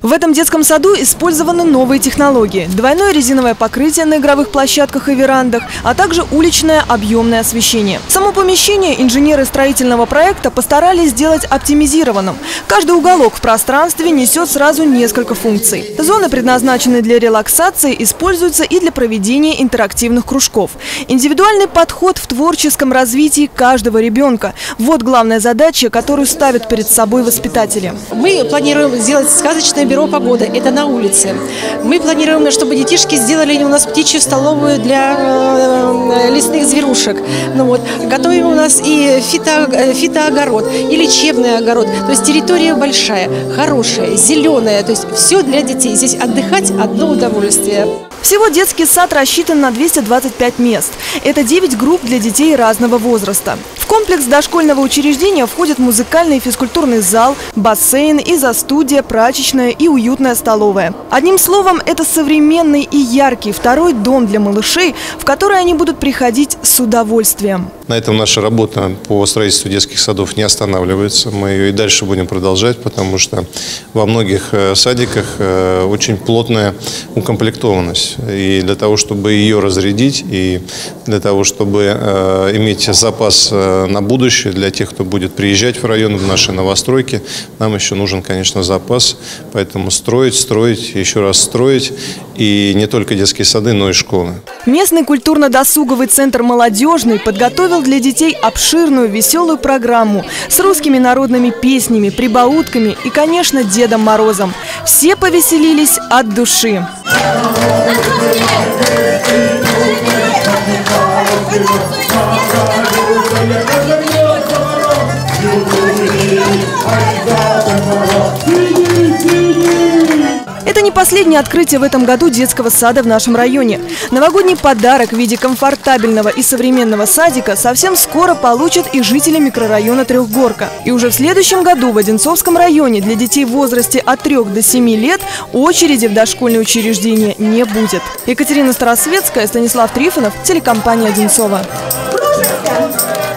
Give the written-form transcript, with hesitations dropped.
В этом детском саду использованы новые технологии. Двойное резиновое покрытие на игровых площадках и верандах, а также уличное объемное освещение. Само помещение инженеры строительного проекта постарались сделать оптимизированным. Каждый уголок в пространстве несет сразу несколько функций. Зоны, предназначенные для релаксации, используются и для проведения интерактивных кружков. Индивидуальный подход в творческом развитии каждого ребенка – вот главная задача, которую ставят перед собой воспитатели. Мы планируем сделать сказочное бюро погоды. Это на улице. Мы планируем, чтобы детишки сделали у нас птичью столовую для лесных зверушек. Готовим у нас и фитоогород, и лечебный огород. То есть территория большая, хорошая, зеленая. То есть все для детей. Здесь отдыхать одно удовольствие. Всего детский сад рассчитан на 225 мест. Это 9 групп для детей разного возраста. В комплекс дошкольного учреждения входят музыкальный и физкультурный зал, бассейн, изо-студия, прачечная и уютная столовая. Одним словом, это современный и яркий второй дом для малышей, в который они будут приходить с удовольствием. На этом наша работа по строительству детских садов не останавливается. Мы ее и дальше будем продолжать, потому что во многих садиках очень плотная укомплектованность. И для того, чтобы ее разрядить, и для того, чтобы иметь запас на будущее для тех, кто будет приезжать в район, в наши новостройки, нам еще нужен, конечно, запас. Поэтому строить, еще раз строить. И не только детские сады, но и школы. Местный культурно-досуговый центр «Молодежный» подготовил для детей обширную веселую программу с русскими народными песнями, прибаутками и, конечно, Дедом Морозом. Все повеселились от души. Это не последнее открытие в этом году детского сада в нашем районе. Новогодний подарок в виде комфортабельного и современного садика совсем скоро получат и жители микрорайона Трехгорка. И уже в следующем году в Одинцовском районе для детей в возрасте от 3 до 7 лет очереди в дошкольные учреждения не будет. Екатерина Старосветская, Станислав Трифонов, телекомпания «Одинцово».